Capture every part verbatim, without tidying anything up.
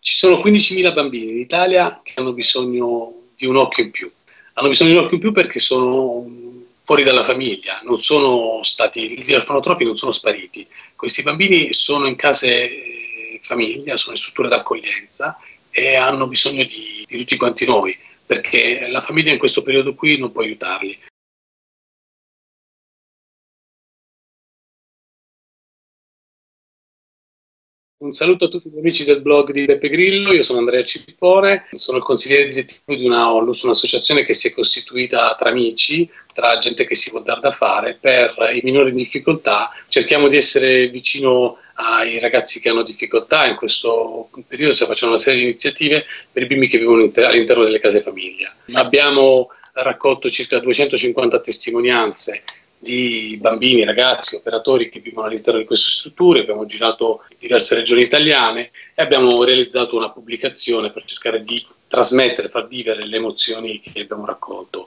Ci sono quindicimila bambini in Italia che hanno bisogno di un occhio in più. Hanno bisogno di un occhio in più perché sono fuori dalla famiglia, non sono stati, gli orfanotrofi non sono spariti. Questi bambini sono in case eh, famiglia, sono in strutture d'accoglienza e hanno bisogno di, di tutti quanti noi, perché la famiglia in questo periodo qui non può aiutarli. Un saluto a tutti gli amici del blog di Beppe Grillo, io sono Andrea Cippore, sono il consigliere direttivo di una ONLUS, un'associazione che si è costituita tra amici, tra gente che si può dar da fare per i minori in difficoltà. Cerchiamo di essere vicino ai ragazzi che hanno difficoltà, in questo periodo si facciamo una serie di iniziative per i bimbi che vivono all'interno delle case famiglia. Abbiamo raccolto circa duecentocinquanta testimonianze di bambini, ragazzi, operatori che vivono all'interno di queste strutture. Abbiamo girato diverse regioni italiane e abbiamo realizzato una pubblicazione per cercare di trasmettere, far vivere le emozioni che abbiamo raccolto.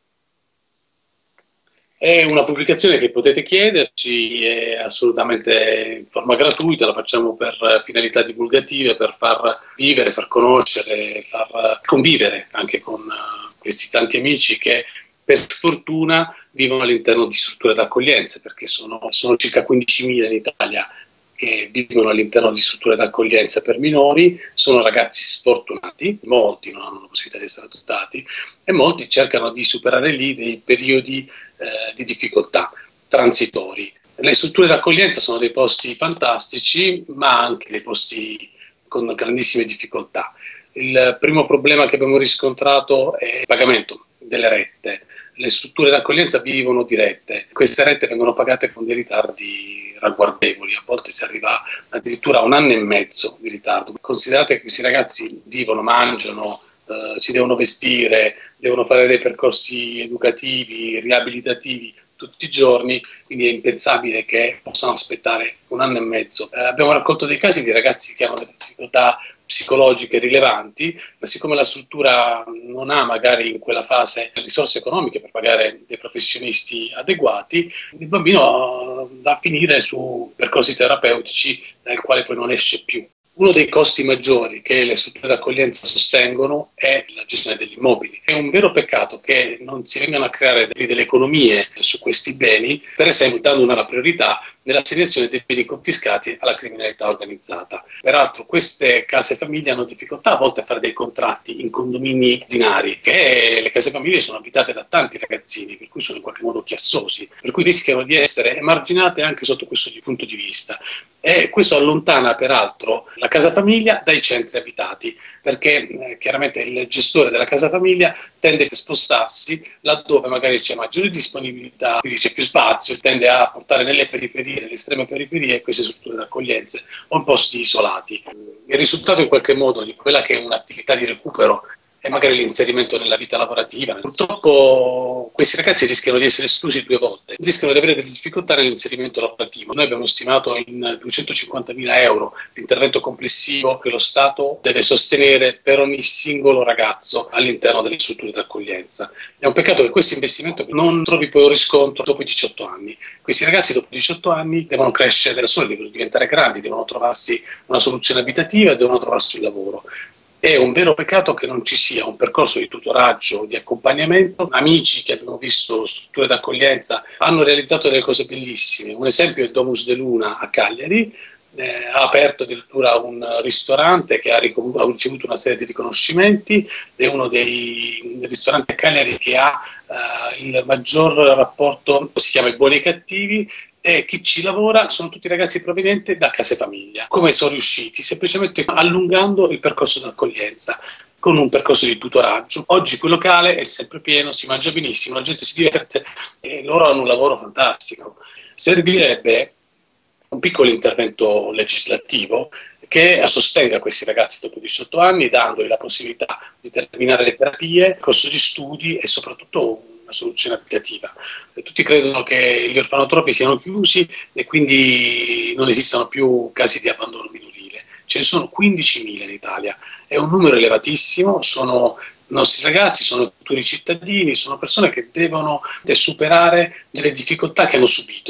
È una pubblicazione che potete chiederci, è assolutamente in forma gratuita, la facciamo per finalità divulgative, per far vivere, far conoscere, far convivere anche con questi tanti amici che per sfortuna vivono all'interno di strutture d'accoglienza, perché sono, sono circa quindicimila in Italia che vivono all'interno di strutture d'accoglienza per minori. Sono ragazzi sfortunati, molti non hanno la possibilità di essere adottati e molti cercano di superare lì dei periodi eh, di difficoltà transitori. Le strutture d'accoglienza sono dei posti fantastici, ma anche dei posti con grandissime difficoltà. Il primo problema che abbiamo riscontrato è il pagamento delle rette. Le strutture d'accoglienza vivono di rette, queste rette vengono pagate con dei ritardi ragguardevoli, a volte si arriva addirittura a un anno e mezzo di ritardo. Considerate che questi ragazzi vivono, mangiano, eh, si devono vestire, devono fare dei percorsi educativi, riabilitativi tutti i giorni, quindi è impensabile che possano aspettare un anno e mezzo. Eh, abbiamo raccolto dei casi di ragazzi che hanno delle difficoltà psicologiche rilevanti, ma siccome la struttura non ha magari in quella fase risorse economiche per pagare dei professionisti adeguati, il bambino va a finire su percorsi terapeutici dal quale poi non esce più. Uno dei costi maggiori che le strutture d'accoglienza sostengono è la gestione degli immobili. È un vero peccato che non si vengano a creare delle economie su questi beni, per esempio dando una priorità nell'assegnazione dei beni confiscati alla criminalità organizzata. Peraltro queste case famiglie hanno difficoltà a volte a fare dei contratti in condomini ordinari, che le case famiglie sono abitate da tanti ragazzini, per cui sono in qualche modo chiassosi, per cui rischiano di essere emarginate anche sotto questo punto di vista. E questo allontana peraltro la casa famiglia dai centri abitati, perché eh, chiaramente il gestore della casa famiglia tende a spostarsi laddove magari c'è maggiore disponibilità, quindi c'è più spazio, tende a portare nelle periferie, nelle estreme periferie, queste strutture d'accoglienza o in posti isolati. Il risultato in qualche modo di quella che è un'attività di recupero e magari l'inserimento nella vita lavorativa. Purtroppo questi ragazzi rischiano di essere esclusi due volte, rischiano di avere delle difficoltà nell'inserimento lavorativo. Noi abbiamo stimato in duecentocinquantamila euro l'intervento complessivo che lo Stato deve sostenere per ogni singolo ragazzo all'interno delle strutture d'accoglienza. È un peccato che questo investimento non trovi poi un riscontro dopo i diciotto anni. Questi ragazzi dopo i diciotto anni devono crescere da soli, devono diventare grandi, devono trovarsi una soluzione abitativa e devono trovarsi un lavoro. È un vero peccato che non ci sia un percorso di tutoraggio, di accompagnamento. Amici che abbiamo visto strutture d'accoglienza hanno realizzato delle cose bellissime. Un esempio è il Domus de Luna a Cagliari, eh, ha aperto addirittura un ristorante che ha, ha ricevuto una serie di riconoscimenti, è uno dei ristoranti a Cagliari che ha eh, il maggior rapporto, si chiama I Buoni e i Cattivi, e chi ci lavora sono tutti ragazzi provenienti da case famiglia. Come sono riusciti? Semplicemente allungando il percorso d'accoglienza con un percorso di tutoraggio. Oggi quel locale è sempre pieno, si mangia benissimo, la gente si diverte e loro hanno un lavoro fantastico. Servirebbe un piccolo intervento legislativo che sostenga questi ragazzi dopo diciotto anni, dandogli la possibilità di terminare le terapie, corso di studi e soprattutto una soluzione abitativa. Tutti credono che gli orfanotrofi siano chiusi e quindi non esistano più casi di abbandono minorile. Ce ne sono quindicimila in Italia, è un numero elevatissimo, sono i nostri ragazzi, sono futuri cittadini, sono persone che devono superare delle difficoltà che hanno subito.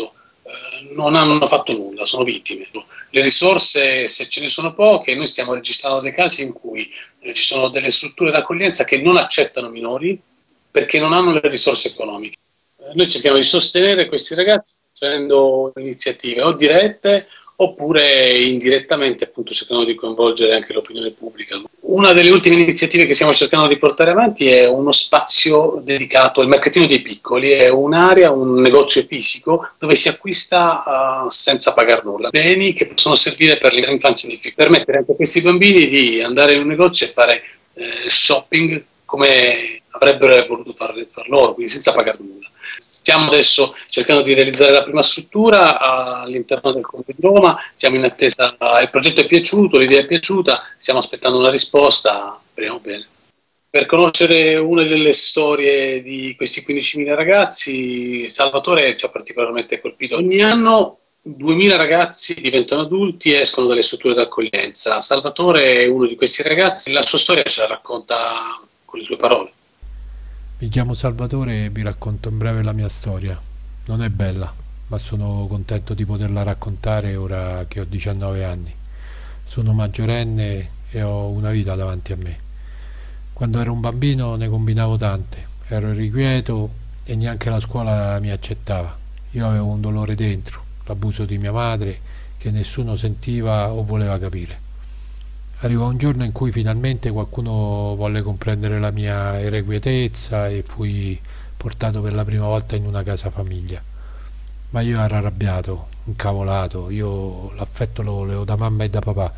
eh, non hanno fatto nulla, sono vittime. Le risorse, se ce ne sono poche, noi stiamo registrando dei casi in cui eh, ci sono delle strutture d'accoglienza che non accettano minori perché non hanno le risorse economiche. Eh, noi cerchiamo di sostenere questi ragazzi facendo iniziative o dirette oppure indirettamente, appunto, cercando di coinvolgere anche l'opinione pubblica. Una delle ultime iniziative che stiamo cercando di portare avanti è uno spazio dedicato al mercatino dei piccoli, è un'area, un negozio fisico dove si acquista uh, senza pagare nulla, beni che possono servire per l'infanzia in difficoltà, permettere anche a questi bambini di andare in un negozio e fare eh, shopping come avrebbero voluto far, far loro, quindi senza pagare nulla. Stiamo adesso cercando di realizzare la prima struttura all'interno del Comune di Roma, siamo in attesa, il progetto è piaciuto, l'idea è piaciuta, stiamo aspettando una risposta, speriamo bene. Per conoscere una delle storie di questi quindicimila ragazzi, Salvatore ci ha particolarmente colpito. Ogni anno duemila ragazzi diventano adulti e escono dalle strutture d'accoglienza. Salvatore è uno di questi ragazzi, la sua storia ce la racconta con le sue parole. Mi chiamo Salvatore e vi racconto in breve la mia storia. Non è bella, ma sono contento di poterla raccontare ora che ho diciannove anni. Sono maggiorenne e ho una vita davanti a me. Quando ero un bambino ne combinavo tante, ero irrequieto e neanche la scuola mi accettava. Io avevo un dolore dentro, l'abuso di mia madre che nessuno sentiva o voleva capire. Arrivò un giorno in cui finalmente qualcuno volle comprendere la mia irrequietezza e fui portato per la prima volta in una casa famiglia. Ma io ero arrabbiato, incavolato, io l'affetto lo volevo da mamma e da papà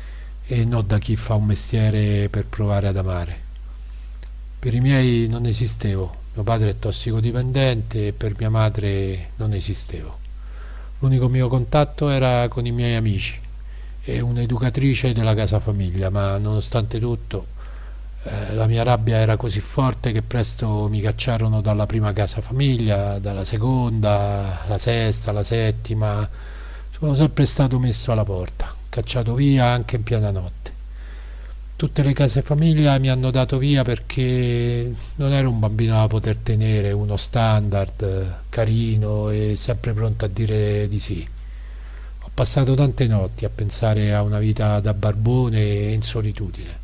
e non da chi fa un mestiere per provare ad amare. Per i miei non esistevo, mio padre è tossicodipendente e per mia madre non esistevo. L'unico mio contatto era con i miei amici e un'educatrice della casa famiglia, ma nonostante tutto eh, la mia rabbia era così forte che presto mi cacciarono dalla prima casa famiglia, dalla seconda, la sesta, la settima. Sono sempre stato messo alla porta, cacciato via anche in piena notte. Tutte le case famiglia mi hanno dato via perché non ero un bambino da poter tenere, uno standard, carino e sempre pronto a dire di sì. Ho passato tante notti a pensare a una vita da barbone e in solitudine,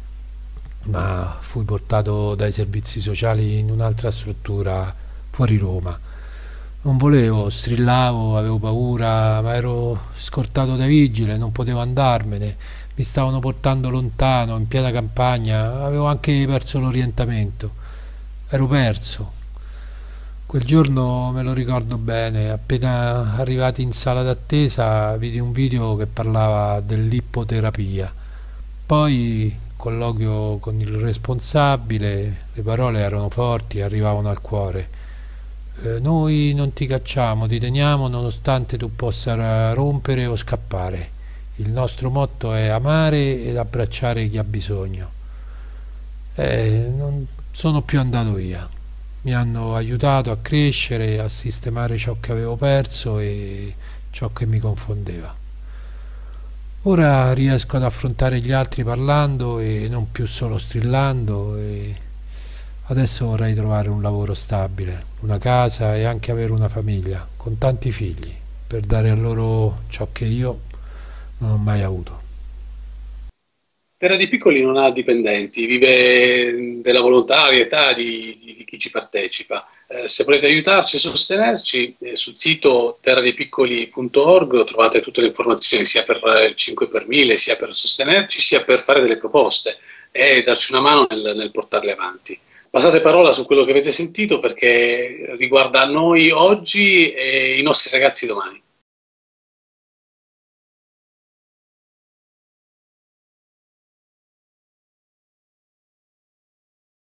ma fui portato dai servizi sociali in un'altra struttura fuori Roma. Non volevo, strillavo, avevo paura, ma ero scortato dai vigili, non potevo andarmene, mi stavano portando lontano, in piena campagna, avevo anche perso l'orientamento, ero perso. Quel giorno me lo ricordo bene, appena arrivati in sala d'attesa vidi un video che parlava dell'ippoterapia. Poi colloquio con il responsabile, le parole erano forti, arrivavano al cuore. Eh, noi non ti cacciamo, ti teniamo nonostante tu possa rompere o scappare. Il nostro motto è amare ed abbracciare chi ha bisogno. Eh, non sono più andato via. Mi hanno aiutato a crescere, a sistemare ciò che avevo perso e ciò che mi confondeva. Ora riesco ad affrontare gli altri parlando e non più solo strillando e adesso vorrei trovare un lavoro stabile, una casa e anche avere una famiglia con tanti figli per dare a loro ciò che io non ho mai avuto. Terra dei Piccoli non ha dipendenti, vive della volontarietà di, di, di chi ci partecipa. Eh, se volete aiutarci e sostenerci, eh, sul sito terra dei piccoli punto org trovate tutte le informazioni, sia per il cinque per mille, sia per sostenerci, sia per fare delle proposte e darci una mano nel, nel portarle avanti. Passate parola su quello che avete sentito perché riguarda noi oggi e i nostri ragazzi domani.